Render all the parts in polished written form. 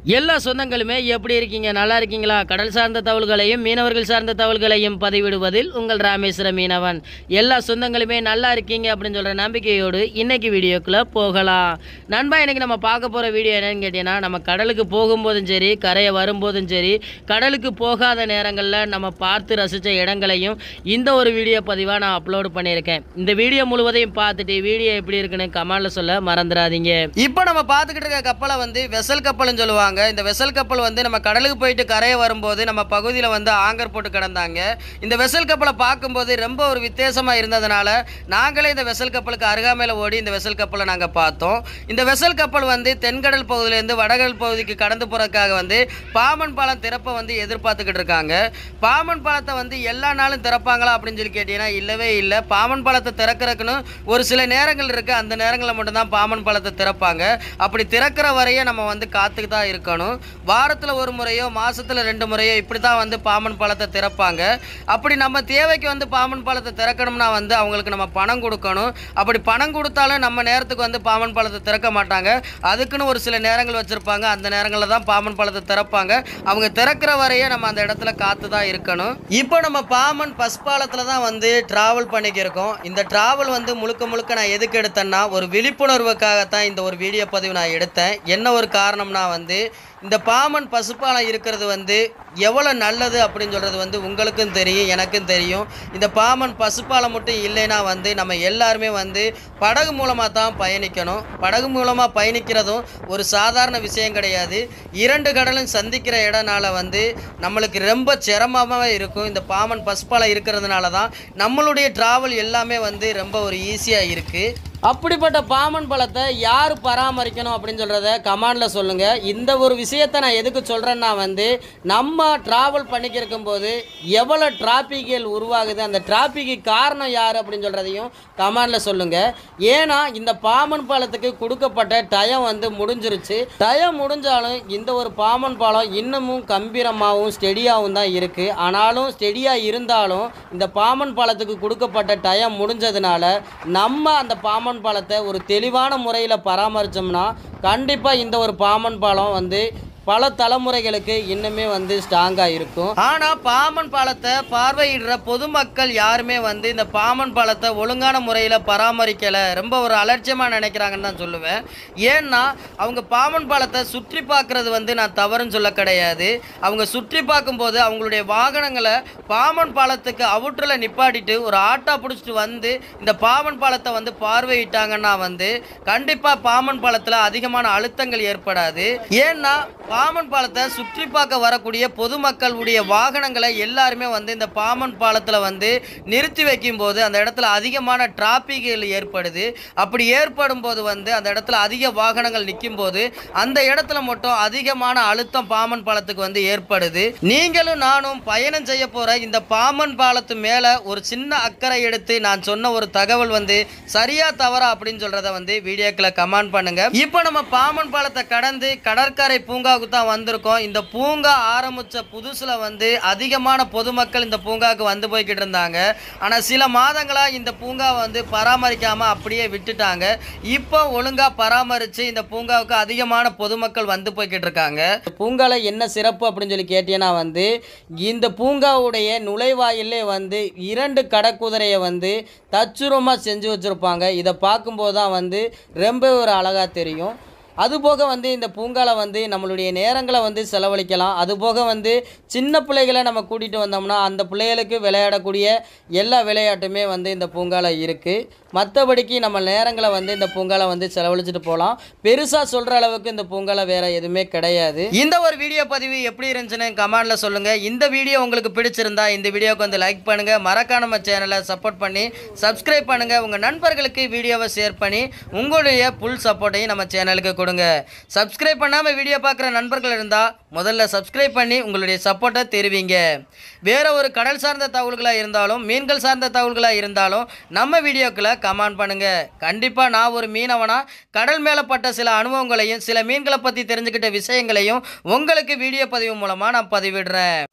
எல்லா சொந்தங்களுமே எப்படி இருக்கீங்க? நல்லா இருக்கீங்களா? கடல் சார்ந்த தகவல்களையும் மீனவர்கள் சார்ந்த தகவல்களையும் பதிவிடுவதில் உங்கள் ராமேஸ்வரம் மீனவன். எல்லா சொந்தங்களுமே நல்லா இருக்கீங்க அப்படின்னு சொல்கிற நம்பிக்கையோடு இன்னைக்கு வீடியோக்குள்ளே போகலாம். நண்பா, இன்றைக்கி நம்ம பார்க்க போகிற வீடியோ என்னன்னு கேட்டிங்கன்னா, நம்ம கடலுக்கு போகும்போதும் சரி, கரையை வரும்போதும் சரி, கடலுக்கு போகாத நேரங்களில் நம்ம பார்த்து ரசித்த இடங்களையும் இந்த ஒரு வீடியோ பதிவாக நான் அப்லோடு பண்ணியிருக்கேன். இந்த வீடியோ முழுவதையும் பார்த்துட்டு வீடியோ எப்படி இருக்குன்னு கமெண்டில் சொல்ல மறந்துடாதீங்க. இப்போ நம்ம பார்த்துக்கிட்டு இருக்க கப்பலை வந்து வெசல் கப்பல்னு சொல்லுவாங்க. இந்த வெசல் கப்பல் வந்து நம்ம கடலுக்கு போயிட்டு கரையை வரும்போது நம்ம பகுதியில் வந்து ஆங்கர் போட்டு கிடந்தாங்க. இந்த வெசல் கப்பலை பார்க்கும்போது ரொம்ப ஒரு வித்தியாசமாக இருந்ததுனால நாங்களே இந்த வெசல் கப்பலுக்கு அருகாமையில் ஓடி இந்த வெசல் கப்பலை நாங்கள் பார்த்தோம். இந்த வெசல் கப்பல் வந்து தென்கடல் பகுதியிலேருந்து வடகடல் பகுதிக்கு கடந்து போகிறதுக்காக வந்து பாமன் பாலம் திறப்பை வந்து எதிர்பார்த்துக்கிட்டு இருக்காங்க. பாமன் பாலத்தை வந்து எல்லா நாளும் திறப்பாங்களா அப்படின்னு சொல்லி கேட்டீங்கன்னா இல்லவே இல்லை. பாமன் பாலத்தை திறக்கிறதுக்குன்னு ஒரு சில நேரங்கள் இருக்குது. அந்த நேரங்களில் மட்டும்தான் பாமன் பாலத்தை திறப்பாங்க. அப்படி திறக்கிற வரையே நம்ம வந்து காத்துக்கு தான் இருக்கணும். வாரத்தில் ஒரு முறையோ மாசத்துல 2 முறையோ இப்படி தான் வந்து பாமன் பாலத்தை திறப்பாங்க. அப்படி நம்ம தேவைக்கு வந்து பாமன் பாலத்தை திறக்கணும்னா வந்து அவங்களுக்கு நம்ம பணம் கொடுக்கணும். அப்படி பணம் கொடுத்தாலும் நம்ம நேரத்துக்கு வந்து பாமன் பாலத்தை திறக்க மாட்டாங்க. அதுக்குன்னு ஒரு சில நேரங்கள் வச்சுருப்பாங்க. அந்த நேரங்களில் தான் பாமன் பாலத்தை திறப்பாங்க. அவங்க திறக்கிற வரையே நம்ம அந்த இடத்துல காத்து தான் இருக்கணும். இப்போ நம்ம பாமன் பஸ் பாலத்தில் தான் வந்து ட்ராவல் பண்ணிக்கிருக்கோம். இந்த ட்ராவல் வந்து முழுக்க நான் எதுக்கு எடுத்தேன்னா, ஒரு விழிப்புணர்வுக்காகத்தான் இந்த ஒரு வீடியோ பதிவு நான் எடுத்தேன். என்ன ஒரு காரணம்னா வந்து இந்த பாமன் பசுப்பாலம் இருக்கிறது வந்து எவ்வளோ நல்லது அப்படின்னு சொல்கிறது வந்து உங்களுக்கும் தெரியும், எனக்கும் தெரியும். இந்த பாமன் பசுப்பாலம் மட்டும் இல்லைன்னா வந்து நம்ம எல்லாருமே வந்து படகு மூலமாக தான் பயணிக்கணும். படகு மூலமாக பயணிக்கிறதும் ஒரு சாதாரண விஷயம் கிடையாது. 2 கடலும் சந்திக்கிற இடனால வந்து நம்மளுக்கு ரொம்ப சிரமமாக இருக்கும். இந்த பாமன் பசுப்பாலம் இருக்கிறதுனால தான் நம்மளுடைய ட்ராவல் எல்லாமே வந்து ரொம்ப ஒரு ஈஸியாக இருக்குது. அப்படிப்பட்ட பாமன் பாலத்தை யார் பராமரிக்கணும் அப்படின்னு சொல்கிறத கமெண்டில் சொல்லுங்கள். இந்த ஒரு விஷயத்தை நான் எதுக்கு சொல்கிறேன்னா வந்து நம்ம ட்ராவல் பண்ணிக்கிருக்கும் போது எவ்வளோ டிராஃபிக்கள் உருவாகுது, அந்த டிராஃபிக்கு காரணம் யார் அப்படின்னு சொல்கிறதையும் கமெண்டில் சொல்லுங்கள். ஏன்னா இந்த பாமன் பாலத்துக்கு கொடுக்கப்பட்ட டயம் வந்து முடிஞ்சிருச்சு. டயம் முடிஞ்சாலும் இந்த ஒரு பாமன் பாலம் இன்னமும் கம்பீரமாகவும் ஸ்டெடியாகவும் தான் இருக்குது. ஆனாலும் ஸ்டெடியாக இருந்தாலும் இந்த பாமன் பாலத்துக்கு கொடுக்கப்பட்ட டயம் முடிஞ்சதுனால நம்ம அந்த பாமன் பாலத்தை ஒரு தெளிவான முறையில் பராமரித்தோம்னா கண்டிப்பாக இந்த ஒரு பாமன் பாலம் வந்து பல தலைமுறைகளுக்கு இன்னுமே வந்து ஸ்ட்ராங்காக இருக்கும். ஆனால் பாமன் பாலத்தை பார்வையிடுற பொதுமக்கள் யாருமே வந்து இந்த பாமன் பாலத்தை ஒழுங்கான முறையில் பராமரிக்கலை, ரொம்ப ஒரு அலட்சியமாக நினைக்கிறாங்கன்னு தான் சொல்லுவேன். ஏன்னா அவங்க பாமன் பாலத்தை சுற்றி பார்க்குறது வந்து நான் தவறுன்னு சொல்ல கிடையாது. அவங்க சுற்றி பார்க்கும்போது அவங்களுடைய வாகனங்களை பாமன் பாலத்துக்கு அவுற்றில் நிப்பாட்டிட்டு ஒரு ஆட்டோ பிடிச்சிட்டு வந்து இந்த பாமன் பாலத்தை வந்து பார்வையிட்டாங்கன்னா வந்து கண்டிப்பாக பாமன் பாலத்தில் அதிகமான அழுத்தங்கள் ஏற்படாது. ஏன்னா பாமன் பாலத்தை சுற்றி பார்க்க வரக்கூடிய பொதுமக்களுடைய வாகனங்களை எல்லாருமே வந்து இந்த பாமன் பாலத்தில் வந்து நிறுத்தி வைக்கும்போது அந்த இடத்துல அதிகமான டிராஃபிக்கள் ஏற்படுது. அப்படி ஏற்படும் போது வந்து அந்த இடத்துல அதிக வாகனங்கள் நிற்கும் போது அந்த இடத்துல மட்டும் அதிகமான அழுத்தம் பாமன் பாலத்துக்கு வந்து ஏற்படுது. நீங்களும் நானும் பயணம் செய்ய போகிற இந்த பாமன் பாலத்து மேலே ஒரு சின்ன அக்கறை எடுத்து நான் சொன்ன ஒரு தகவல் வந்து சரியா தவறா அப்படின்னு சொல்கிறத வந்து வீடியோக்களை கமெண்ட் பண்ணுங்க. இப்போ நம்ம பாமன் பாலத்தை கடந்து கடற்கரை பூங்கா தான் வந்திருக்கோம். இந்த பூங்கா ஆரம்பிச்ச புதுசுல வந்து அதிகமான பொதுமக்கள் இந்த பூங்காவுக்கு வந்து போய்கிட்டு இருந்தாங்க. ஆனால் சில மாதங்களா இந்த பூங்காவை வந்து பராமரிக்காம அப்படியே விட்டுட்டாங்க. இப்போ ஒழுங்கா பராமரித்து இந்த பூங்காவுக்கு அதிகமான பொதுமக்கள் வந்து போய்கிட்டு இருக்காங்க. பூங்கால என்ன சிறப்பு அப்படின்னு சொல்லி கேட்டீங்கன்னா வந்து இந்த பூங்காவுடைய நுழைவாயிலே வந்து 2 கடற்குதிரையை வந்து தச்சுரமாக செஞ்சு வச்சுருப்பாங்க. இதை பார்க்கும்போது தான் வந்து ரொம்ப ஒரு அழகாக தெரியும். அதுபோக வந்து இந்த பூங்காவில் வந்து நம்மளுடைய நேரங்களை வந்து செலவழிக்கலாம். அதுபோக வந்து சின்ன பிள்ளைகளை நம்ம கூட்டிகிட்டு வந்தோம்னா அந்த பிள்ளைகளுக்கு விளையாடக்கூடிய எல்லா விளையாட்டுமே வந்து இந்த பூங்காவில் இருக்குது. மற்றபடிக்கு நம்ம நேரங்களை வந்து இந்த பூங்காவில் வந்து செலவழிச்சிட்டு போகலாம். பெருசாக சொல்கிற அளவுக்கு இந்த பூங்காவில் வேறு எதுவுமே கிடையாது. இந்த ஒரு வீடியோ பதிவு எப்படி இருந்துச்சுன்னு கமெண்டில் சொல்லுங்கள். இந்த வீடியோ உங்களுக்கு பிடிச்சிருந்தா இந்த வீடியோவுக்கு வந்து லைக் பண்ணுங்கள். மறக்காம நம்ம சேனலை சப்போர்ட் பண்ணி சப்ஸ்கிரைப் பண்ணுங்கள். உங்கள் நண்பர்களுக்கு வீடியோவை ஷேர் பண்ணி உங்களுடைய ஃபுல் சப்போர்ட்டையும் நம்ம சேனலுக்கு கொடுங்க. சப்ஸ்கிரைப் பண்ணாமல் வீடியோ பார்க்குற நண்பர்கள் இருந்தால் முதல்ல சப்ஸ்கிரைப் பண்ணி உங்களுடைய சப்போர்ட்டை தெரிவிங்க. வேறு ஒரு கடல் சார்ந்த தகவல்களாக இருந்தாலும் மீன்கள் சார்ந்த தகவல்களாக இருந்தாலும் நம்ம வீடியோக்களை கமெண்ட் பண்ணுங்கள். கண்டிப்பாக நான் ஒரு மீனவனாக கடல் மேலே பட்ட சில அனுபவங்களையும் சில மீன்களை பற்றி தெரிஞ்சுக்கிட்ட விஷயங்களையும் உங்களுக்கு வீடியோ பதிவு மூலமாக நான் பதிவிடுறேன்.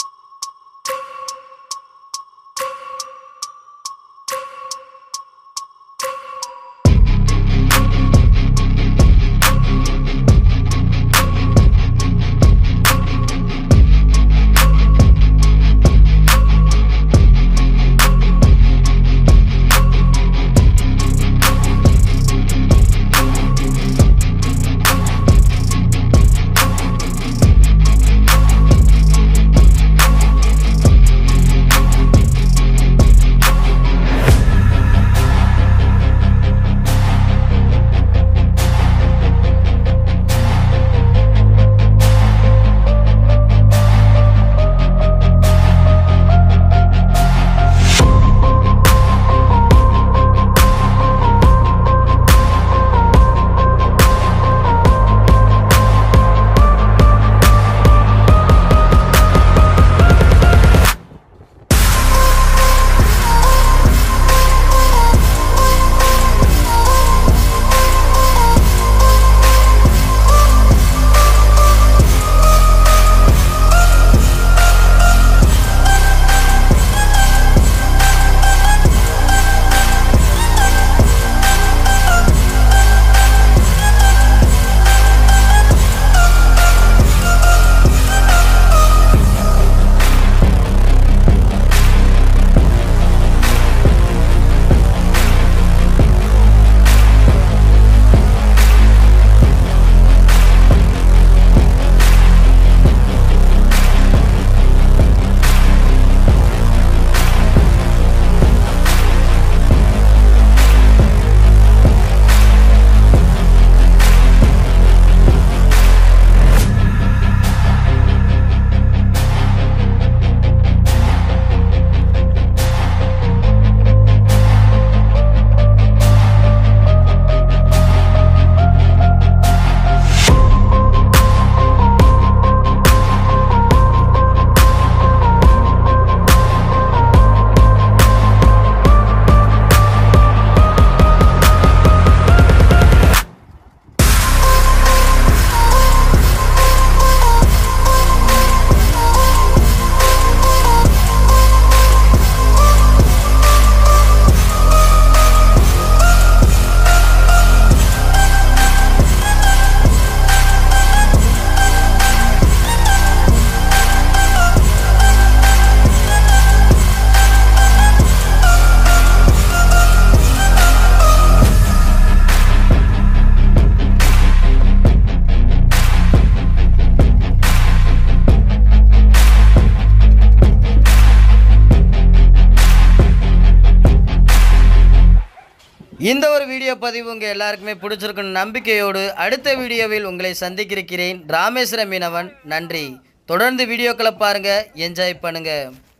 இந்த ஒரு வீடியோ பதிவு உங்கள் எல்லாருக்குமே பிடிச்சிருக்குன்னு நம்பிக்கையோடு அடுத்த வீடியோவில் உங்களை சந்திக்கிறேன். ராமேஸ்வரம் மீனவன். நன்றி. தொடர்ந்து வீடியோக்களை பாருங்கள், என்ஜாய் பண்ணுங்கள்.